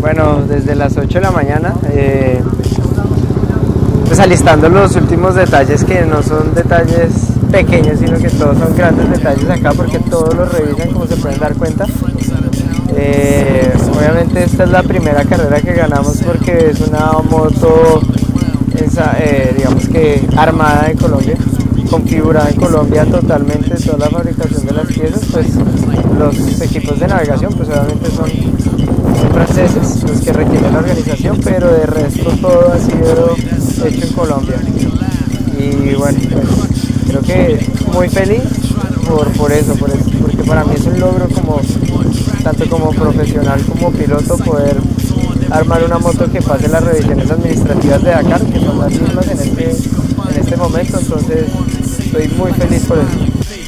Bueno, desde las 8 de la mañana, pues alistando los últimos detalles, que no son detalles pequeños, sino que todos son grandes detalles acá, porque todos los revisan, como se pueden dar cuenta. Obviamente esta es la primera carrera que ganamos porque es una moto digamos que armada en Colombia, configurada en Colombia totalmente, toda la fabricación de las piezas. Pues los equipos de navegación pues obviamente son franceses los que requieren la organización, pero de resto todo ha sido hecho en Colombia. Y bueno, pues creo que muy feliz por eso, porque para mí es un logro, como tanto como profesional como piloto, poder armar una moto que pase las revisiones administrativas de Dakar, que son las mismas en este momento. Entonces estoy muy feliz por eso.